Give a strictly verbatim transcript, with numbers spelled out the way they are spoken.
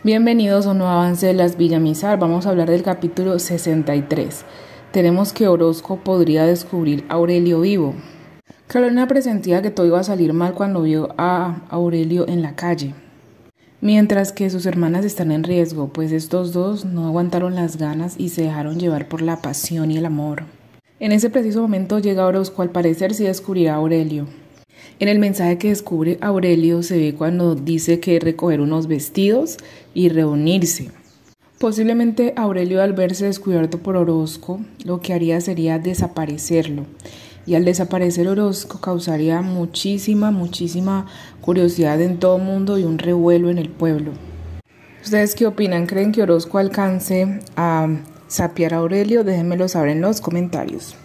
Bienvenidos a un nuevo avance de las Villamizar. Vamos a hablar del capítulo sesenta y tres. Tenemos que Orozco podría descubrir a Aurelio vivo. Carolina presentía que todo iba a salir mal cuando vio a Aurelio en la calle, mientras que sus hermanas están en riesgo, pues estos dos no aguantaron las ganas y se dejaron llevar por la pasión y el amor. En ese preciso momento llega Orozco, al parecer sí descubrirá a Aurelio. En el mensaje que descubre Aurelio se ve cuando dice que recoger unos vestidos y reunirse. Posiblemente Aurelio, al verse descubierto por Orozco, lo que haría sería desaparecerlo. Y al desaparecer Orozco causaría muchísima, muchísima curiosidad en todo el mundo y un revuelo en el pueblo. ¿Ustedes qué opinan? ¿Creen que Orozco alcance a sapear a Aurelio? Déjenmelo saber en los comentarios.